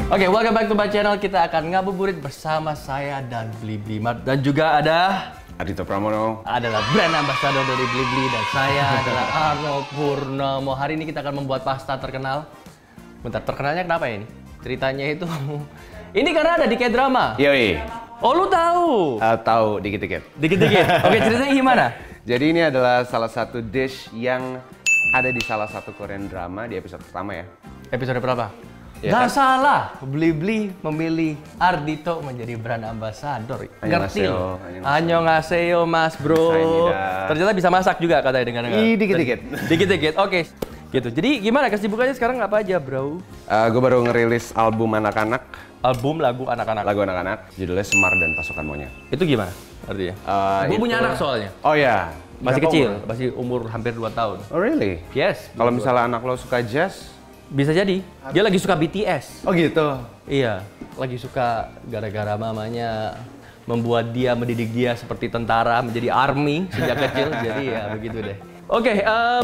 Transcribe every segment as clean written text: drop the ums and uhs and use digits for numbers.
Oke, welcome back to my channel. Kita akan ngabuburit bersama saya dan Blibli Mart. Dan juga ada Ardhito Pramono adalah brand ambassador dari Blibli. Dan saya adalah Arnold Purnomo. Hari ini kita akan membuat pasta terkenal. Bentar, terkenalnya kenapa ya ini? Ceritanya itu ini karena ada di K-drama. Yoi. Oh, lu tahu? Tahu dikit-dikit. Dikit-dikit. Oke, ceritanya gimana? Jadi ini adalah salah satu dish yang ada di salah satu Korean drama di episode pertama ya. Episode berapa? Ya, Gak kan? salah, Blibli memilih Ardhito menjadi brand ambassador. Ngerti loh. Annyeonghaseyo mas bro. Sainida. Ternyata bisa masak juga katanya dengar-dengar. Dikit-dikit. Dikit-dikit, oke. Gitu. Jadi gimana kesibukannya sekarang apa aja bro? Gue baru ngerilis album anak-anak. Album lagu anak-anak. Lagu anak-anak. Judulnya Semar dan Pasukan Monyet. Itu gimana artinya? Gue punya anak soalnya. Oh ya. Masih Berapa kecil, umur? masih umur hampir 2 tahun. Oh really? Yes. Kalau misalnya anak lo suka jazz? Bisa jadi. Dia lagi suka BTS. Oh gitu? Iya, lagi suka gara-gara mamanya membuat dia, mendidik dia seperti tentara, menjadi army sejak kecil. Jadi ya begitu deh. Oke,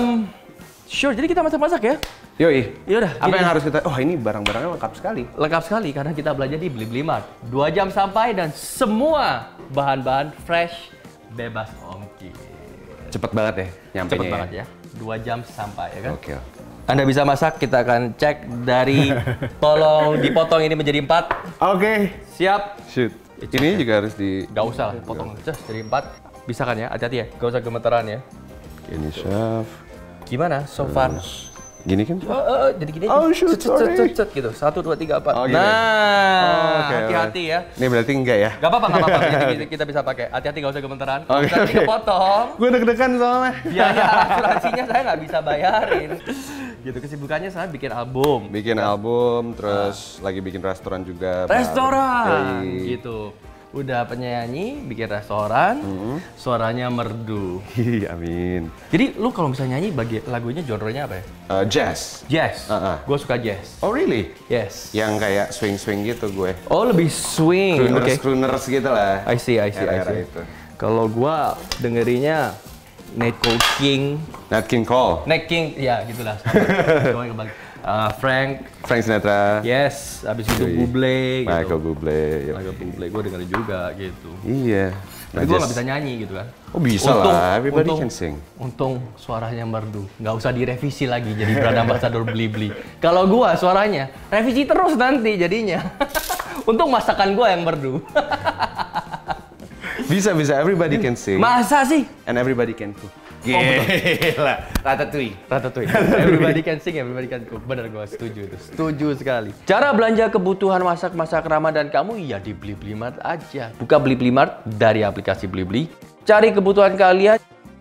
sure. Jadi kita masak-masak ya? Yoi. Yaudah. Apa yang harus kita... Oh ini barang-barangnya lengkap sekali. Lengkap sekali karena kita belanja di Blibli Mart. 2 jam sampai dan semua bahan-bahan fresh, bebas ongkir. Cepet banget ya nyampenya. Cepet banget ya. 2 jam sampai ya kan? Oke. Anda bisa masak, kita akan cek dari tolong dipotong ini menjadi 4. Oke. Siap? Shoot. Ini juga harus di... Gak usah lah, potong just jadi 4. Bisa kan ya? Hati-hati ya, gak usah gemeteran ya. Ini chef. Gimana so far? Gini kan? Jadi gini Oh, shoot, sorry. cet gitu. 1, 2, 3, 4. Oh, gini. Nah, Oke, hati-hati ya. Ini berarti enggak ya? Gak apa-apa, gak apa-apa. Jadi kita bisa pakai. Hati-hati gak usah gemeteran. Oke, Kalau oke. kepotong, Gue deg-degan soalnya. biaya asuransinya saya nggak bisa bayarin. Gitu, kesibukannya saya bikin album. Bikin album, terus lagi bikin restoran juga. Restoran! Yoi. Gitu. Udah penyanyi, bikin restoran, suaranya merdu. Hi, amin. Jadi lu kalau misalnya nyanyi, lagunya genre-nya apa ya? Jazz. Jazz. Uh-uh. Gue suka jazz. Oh really? Yes. Yang kayak swing-swing gitu gue. Oh, lebih swing. Oke. Crooners gitu lah. I see. Era-era itu. Kalau gua dengerinnya Nat King, Nat King Cole. Nat King, ya gitulah. Frank, Sinatra. yes. Abis itu Yoi. Bublé, gitu. Michael Bublé. Yoi. Michael Bublé, gue dengerin juga gitu. Iya. Tapi gue nggak bisa nyanyi gitu kan. Oh bisa lah, everybody can sing. Untung suaranya merdu, nggak usah direvisi lagi jadi brand ambassador Blibli. Kalau gua suaranya revisi terus nanti jadinya. Untung masakan gua yang merdu. Bisa, everybody can sing. Masa sih? And everybody can cook. Gila. Ratatouille. Everybody can sing, everybody can cook. Bener, gue setuju itu. Setuju sekali. Cara belanja kebutuhan masak Ramadan kamu ya di Blibli Mart aja. Buka Blibli Mart dari aplikasi Blibli. Cari kebutuhan kalian.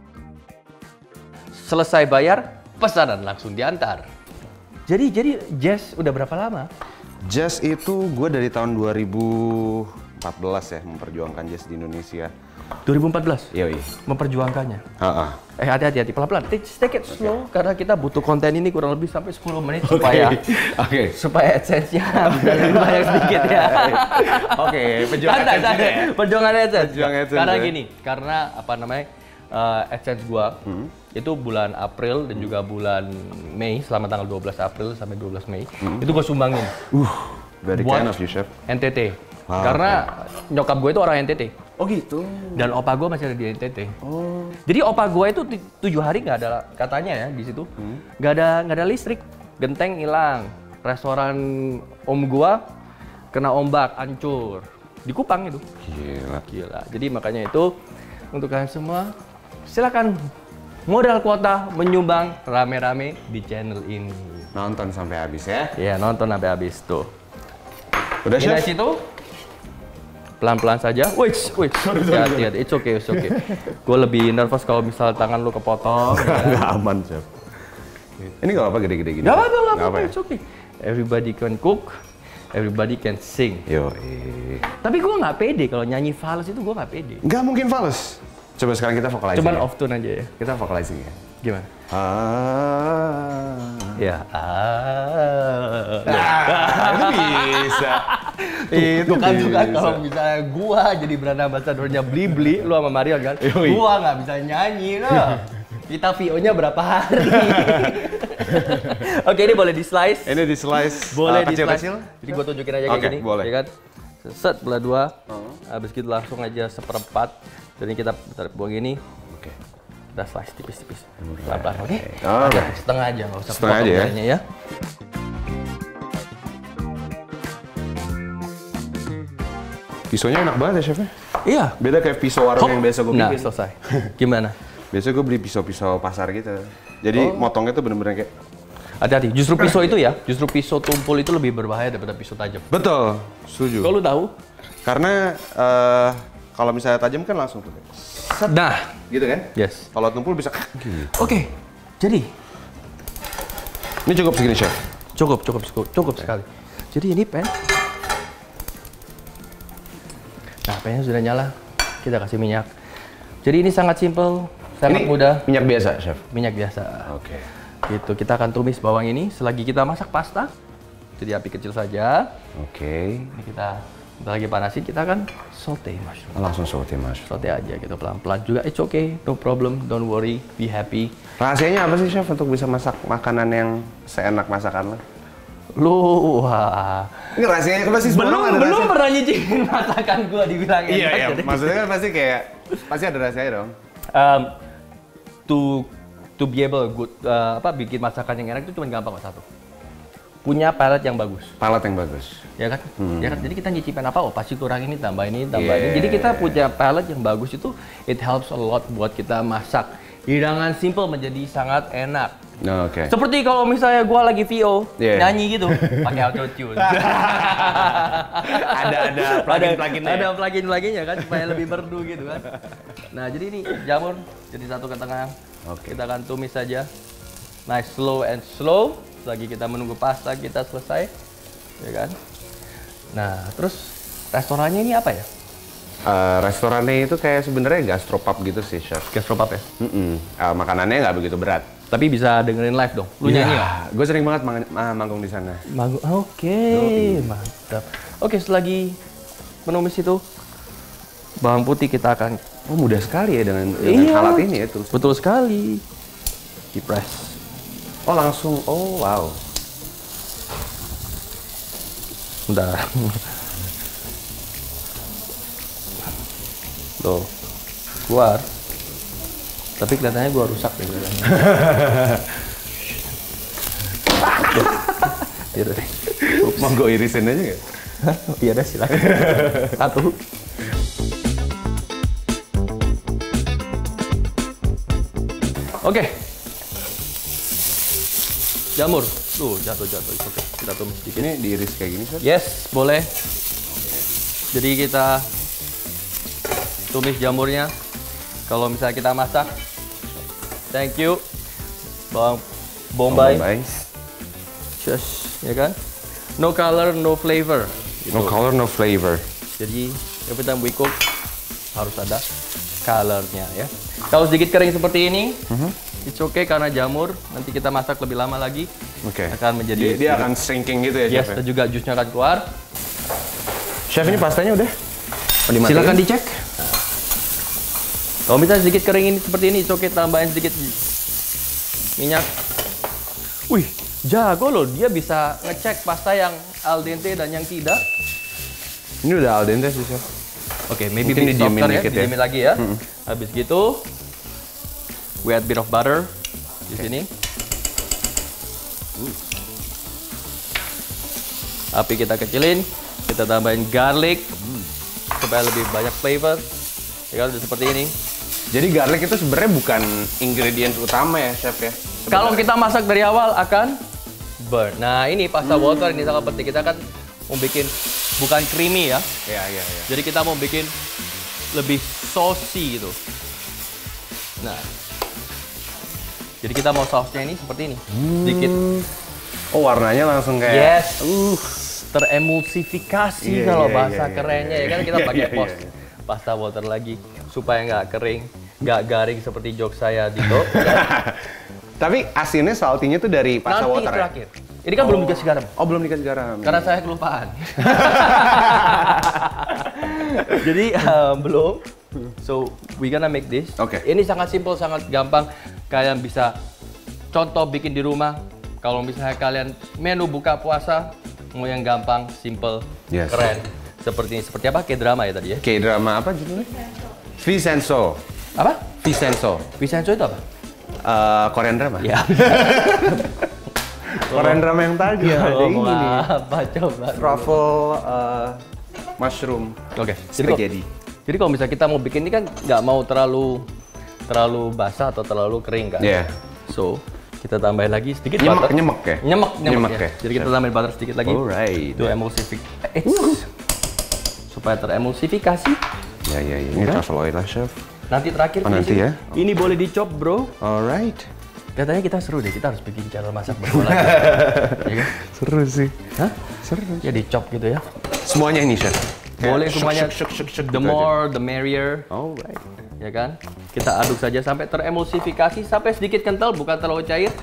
Selesai bayar, pesanan langsung diantar. Jadi Jazz udah berapa lama? Jazz itu gue dari tahun 2014 ya memperjuangkan jazz di Indonesia. 2014? Yoi. Memperjuangkannya. Ha-ha. Hati-hati, pelan-pelan. Take it slow, karena kita butuh konten ini kurang lebih sampai 10 menit supaya supaya AdSense-nya bisa lebih banyak sedikit ya. Oke, perjuangan AdSense ya. Perjuangan AdSense. Perjuangan AdSense Karena ya. gini, karena apa namanya AdSense gua itu bulan April dan juga bulan Mei, selama tanggal 12 April sampai 12 Mei, itu gua sumbangin. Very Buat kind of you, chef. NTT. Wow, Karena nyokap gue itu orang NTT. Oh gitu. Dan opa gue masih ada di NTT. Oh. Jadi opa gue itu 7 hari nggak ada, katanya ya di situ, nggak ada listrik, genteng hilang, restoran om gue kena ombak, hancur, di Kupang itu. Gila. Jadi makanya itu untuk kalian semua silakan modal kuota menyumbang rame-rame di channel ini. Nonton sampai habis ya. Ya nonton sampai habis tuh. Udah Ini chef? situ. Pelan-pelan saja. Wait. Hati-hati. It's okay. Gue lebih nervous kalau misal tangan lu kepotong. Nggak aman chef. Ini nggak apa-apa gede-gede gini. Gak apa-apa. ya? It's okay. Everybody can cook. Everybody can sing. Yo. Tapi gue nggak pede kalau nyanyi fals itu gue nggak pede. Nggak mungkin fals. Coba sekarang kita vocalizing. Cuman ya. off tone aja ya. Kita vocalizing ya. Gimana? Ya. Itu bisa. Itu kan kalau misalnya gua jadi brand ambassadornya Blibli, lu sama Mario kan, Yoi. gua nggak bisa nyanyi loh. Kita VO-nya berapa hari? Oke, ini boleh di slice. Ini di slice Boleh di kecil-kecil. Jadi gua tunjukin aja kayak Oke, gini, boleh. ya kan? Set belah dua. Habis gitu langsung aja seperempat. Jadi kita buang ini. Oke. Kita slice tipis-tipis. Pelan-pelan, oke? Oke. Setengah aja, nggak usah Setengah aja ya. potong ya. Pisaunya enak banget ya, chefnya. Iya. Beda kayak pisau warung yang biasa gue Nah, bikin. selesai. Gimana? Biasa gue beli pisau-pisau pasar gitu. Jadi motongnya tuh bener-bener kayak... Hati-hati, justru pisau itu ya, justru pisau tumpul itu lebih berbahaya daripada pisau tajam. Betul, setuju. Kalau lu tahu? Karena kalau misalnya tajam kan langsung tuh. Nah, Gitu kan? yes. Kalau tumpul bisa gitu. Oke, jadi Ini cukup segini, chef. cukup sekali. Jadi ini pan. Nah, pannya sudah nyala. Kita kasih minyak. Jadi ini sangat simple, sangat Ini mudah. minyak biasa, chef. Minyak biasa. Oke. Gitu, kita akan tumis bawang ini selagi kita masak pasta. Jadi api kecil saja. Oke. Ini kita lagi panasin, kita akan saute mushroom. Langsung saute, Mas. Saute aja gitu pelan-pelan juga. It's okay, no problem, don't worry, be happy. Rahasianya apa sih, chef, untuk bisa masak makanan yang seenak masakan lo? Lu, wah. Ini rahasianya kan pasti Belum pernah nyicipin masakan gua dibilang enak. Iya, jadi- maksudnya kan pasti ada rahasianya dong. Um, to be able good bikin masakan yang enak itu cuma gampang kok, satu. Punya palate yang bagus. Palate yang bagus. Ya kan? Ya kan? Jadi kita nyicipin apa, oh pasti kurang ini, tambah ini, tambah Yeah. ini. Jadi kita punya palate yang bagus itu, it helps a lot buat kita masak hidangan simple menjadi sangat enak. Nah, oke. Seperti kalau misalnya gua lagi VO, Yeah. nyanyi gitu, pakai auto tune. Ada plugin-pluginnya. Ada plugin-pluginnya kan supaya lebih merdu gitu kan. Nah, jadi ini jamur jadi satu ke tengah. Oke. Kita akan tumis saja. Nice, slow and slow. Lagi kita menunggu pasta kita selesai, ya kan? Nah, terus restorannya ini apa ya? Restorannya itu kayak sebenarnya gastropub gitu sih, chef. Gastropub ya? Makanannya nggak begitu berat. Tapi bisa dengerin live dong. Lu nyanyi ya? Gue sering banget manggung di sana. Oke, mantap. Oke, selagi menumis itu bawang putih kita akan. Oh, mudah sekali ya dengan Iya. alat ini ya terus. Betul sekali. Di press. Oh, langsung. Oh, wow. Bentar. Loh, keluar. Tapi kelihatannya gua rusak deh kelihatannya. Iya deh. Mau gue irisin aja nggak? Iya deh, silakan. Satu. Oke. Jamur. Tuh, jatuh. Oke, kita tumis sedikit. Ini diiris kayak gini, chef? Yes, boleh. Jadi kita tumis jamurnya. Kalau misalnya kita masak, thank you. Bawang bombay, just, ya kan? No color, no flavor. Gitu. No color, no flavor. Jadi every time we cook harus ada colornya ya. Kalau sedikit kering seperti ini, it's okay karena jamur. Nanti kita masak lebih lama lagi. Oke. Akan menjadi Dia akan shrinking gitu ya, yes, chef? dan juga jusnya akan keluar. Chef, ini pastanya udah? Silakan dicek. Kalau misalnya sedikit kering ini seperti ini, it's okay, tambahin sedikit minyak. Wih, jago loh, dia bisa ngecek pasta yang al dente dan yang tidak. Ini udah al dente sih, chef. Oke, maybe Mungkin bit didiemin softer ya, dikit ya. didiemin lagi ya. Habis gitu, we add bit of butter di sini. Api kita kecilin, kita tambahin garlic supaya lebih banyak flavor. Ya kan, udah seperti ini. Jadi garlic itu sebenarnya bukan ingredients utama ya, chef ya? Kalau kita masak dari awal akan burn. Nah, ini pasta water ini sangat penting. Kita kan mau bikin bukan creamy ya. Iya. Jadi kita mau bikin lebih saucy gitu. Nah, jadi kita mau sausnya ini seperti ini, sedikit. Oh, warnanya langsung kayak... Yes, teremulsifikasi Iya, kalau iya, bahasa iya, kerennya iya, ya kan iya, kita iya, pakai iya, iya. pasta water lagi supaya nggak kering, nggak garing seperti jok saya Dito. Tapi asinnya, saltinya tuh dari pasta Nanti water terakhir. Ini kan belum dikasih garam. Oh, belum dikasih garam. Karena saya kelupaan. Jadi belum. So we gonna make this. Oke. Ini sangat simple, sangat gampang. kalian bisa contoh bikin di rumah. Kalau misalnya kalian menu buka puasa mau yang gampang, simple, Yes. keren. Seperti ini. Seperti apa? Kayak drama ya tadi ya? K-drama apa judulnya? Vincenzo. Apa? Vincenzo. Vincenzo itu apa? Korean drama. Ya. Korean drama yang tadi ya. Ada ini nih. Apa coba? Truffle mushroom Oke. spaghetti. Jadi kalau misalnya kita mau bikin ini kan nggak mau terlalu basah atau terlalu kering kan? Iya. So kita tambahin lagi sedikit butter. Nyemek ya? Nyemek ya. Jadi kita tambahin butter sedikit lagi. Alright. Itu supaya teremulsifikasi. Ya. Ini truffle oil lah, chef. Nanti terakhir Nanti ya. Ini boleh dicop, bro. Alright. Katanya kita seru deh, kita harus bikin channel masak berdua lagi. Ya kan? Seru sih. Hah? Seru. Ya dicop gitu ya. Semuanya ini, chef. Boleh semuanya. Shuk, The more, the merrier. Alright. Ya kan? Kita aduk saja sampai teremulsifikasi, sampai sedikit kental, bukan terlalu cair.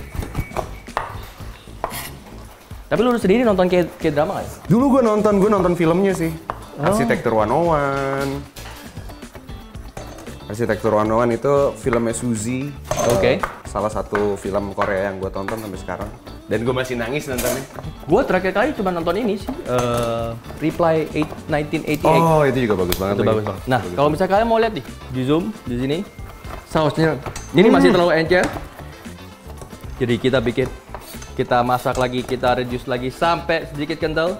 Tapi lu sendiri nonton K-drama nggak? Dulu gue nonton filmnya sih. Arsitektur 101. Arsitektur 101 itu filmnya Suzy. Oke. Salah satu film Korea yang gue tonton sampai sekarang. Dan gue masih nangis nontonnya. Gue terakhir kali cuma nonton ini sih, Reply 1988. Oh, itu juga bagus banget. Itu bagus banget. Nah, kalau misalnya kalian mau lihat nih, di zoom di sini, sausnya ini masih terlalu encer. Jadi kita masak lagi, kita reduce lagi sampai sedikit kental.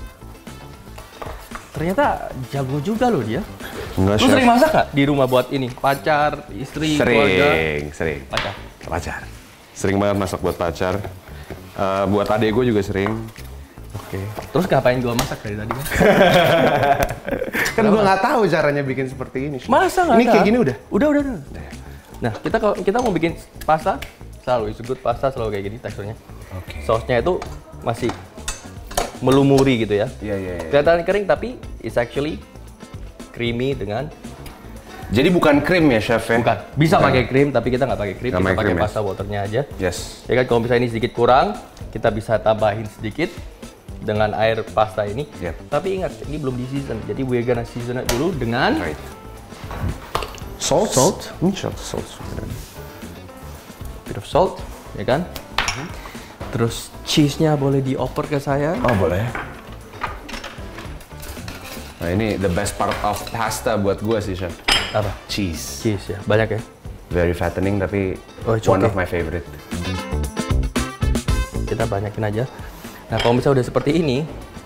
Ternyata jago juga loh dia. Enggak, Lu sering masak nggak di rumah buat ini? Pacar, istri, keluarga? Sering. Pacar. Sering banget masak buat pacar. Buat adek gue juga sering. Oke. Terus ngapain gua masak dari tadi kan? Kan gue nggak tahu caranya bikin seperti ini. Masa nggak Ini tahu? kayak gini udah? Udah. Nah, kalau kita mau bikin pasta, selalu disebut pasta selalu kayak gini teksturnya. Oke. Sausnya itu masih melumuri gitu ya. Iya. Kelihatan kering tapi it's actually creamy dengan. Jadi bukan krim ya, chef ya? Bukan. Bisa pakai krim tapi kita nggak pakai krim, Nggak kita pakai pakai krim ya? pasta waternya aja. Yes. Ya kan, kalau misalnya ini sedikit kurang, kita bisa tambahin sedikit dengan air pasta ini. Yep. Tapi ingat, ini belum di season. Jadi we're gonna season it dulu dengan Right. Salt. Salt. bit of salt, ya kan? Terus cheese-nya boleh dioper ke saya. Oh, boleh. Nah, ini the best part of pasta buat gue sih, chef. Apa? Cheese. Cheese ya, banyak ya. Very fattening tapi Oh, it's one okay. of my favorite. Kita banyakin aja. Nah, kalau misalnya udah seperti ini,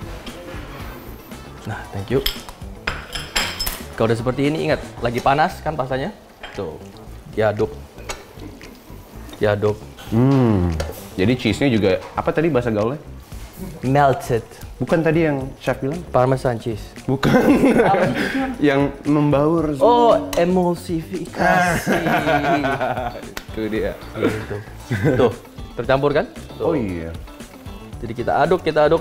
nah, thank you. Kalau udah seperti ini, ingat, lagi panas kan pastanya? Tuh, diaduk. Jadi cheese-nya juga apa tadi bahasa gaulnya? Melted. Bukan tadi yang chef bilang? Parmesan cheese. Bukan. Yang membaur. Oh, emulsifikasi. Itu dia. Gitu. Tuh, tercampur kan? Tuh. Oh iya. Jadi kita aduk.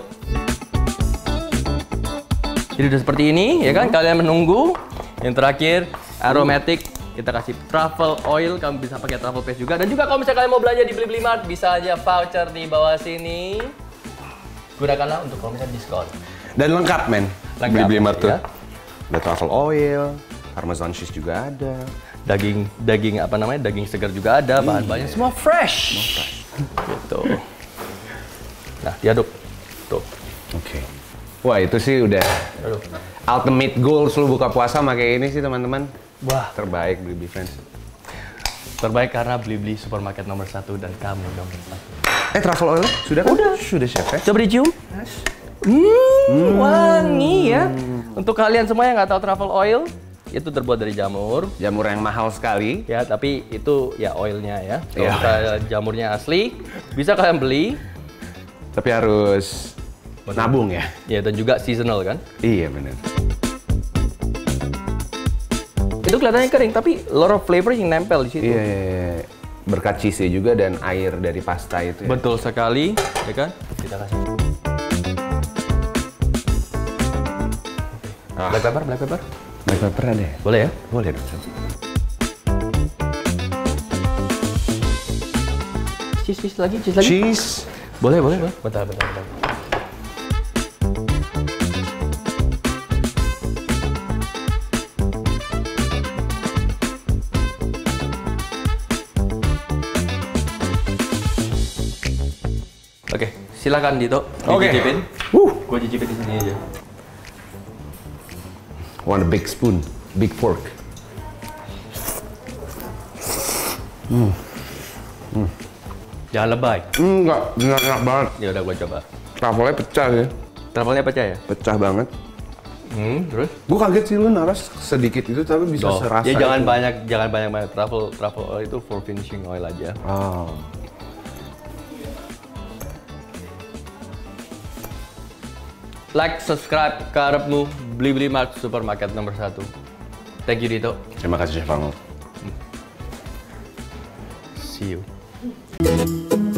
Jadi udah seperti ini, ya kan? Kalian menunggu. Yang terakhir, aromatic. Kita kasih truffle oil, kamu bisa pakai truffle paste juga. Dan juga kalau misalnya kalian mau belanja di Blibli Mart, bisa aja voucher di bawah sini. Gunakanlah untuk kalau misalnya diskon. Dan lengkap, men. Lengkap, Beli tuh. ya. Ada truffle oil, parmesan cheese juga ada. Daging apa namanya? Daging segar juga ada, bahan-bahannya semua fresh. Gitu. Nah, diaduk. Tuh. Oke. Wah, itu sih udah Aduh. ultimate goals lu buka puasa pakai ini sih, teman-teman. Wah, Terbaik Blibli Friends. terbaik karena Blibli supermarket nomor 1 dan kamu nomor 1. Truffle oil sudah kan? Sudah, chef ya. Coba dicium. Wangi ya. Untuk kalian semua yang nggak tahu truffle oil, itu terbuat dari jamur. Jamur yang mahal sekali. Ya, tapi itu ya oilnya ya. Kalau Iya. misalnya jamurnya asli, bisa kalian beli. Tapi harus nabung ya. Ya, dan juga seasonal kan. Iya, benar. Itu kelihatannya kering, tapi lot of flavor yang nempel di situ. Iya. Berkat cheese juga dan air dari pasta itu ya. Betul sekali, ya kan? Kita kasih. Black pepper. Black pepper ada ya? Boleh ya? Boleh dong, chef. Cheese lagi. Cheese. Boleh. Bentar. Silakan Dito, Oke. dicicipin. Gue cicipin di sini aja. Want a big spoon, big fork. Jangan lebay. Enggak, enak banget. Ya udah gue coba. Truffle-nya pecah ya, Travelnya pecah ya? pecah banget. Terus? Gue kaget sih lu naras sedikit itu tapi bisa Oh, serasa. ya jangan itu. banyak. Travel oil itu for finishing oil aja. Oh. Like, subscribe, karepmu, beli Mark Supermarket nomor 1. Thank you Dito. Terima kasih Chef Angel. See you.